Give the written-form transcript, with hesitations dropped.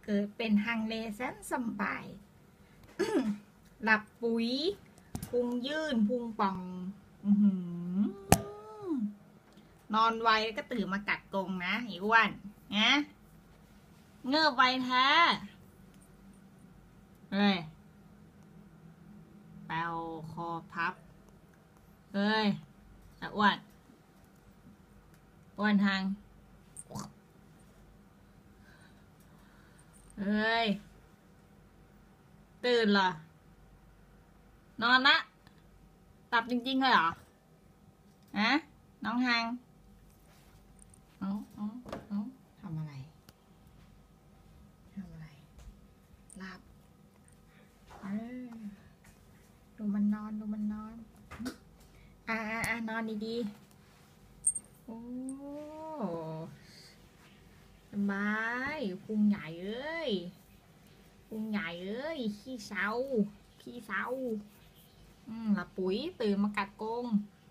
เกิดเป็นฮังเลแสนสบาย หลับปุ๋ยพุงยื่นพุงป่องนอนไวก็ตื่นมากัดกรงนะไอ้อ้วนนะเงือบไวแท้เฮ้ยแปลวคอพับเฮ้ยอ้วนอ้วนทางเฮ้ยตื่นเหรอนอนละตับจริงๆเลยเหรอฮะน้องฮังเอาทำอะไรหลับดูมันนอนนอนดีๆโอ้สบายพุงใหญ่เอ้ยขี้เศร้าหลับปุ๋ยตื่นมากัดกรง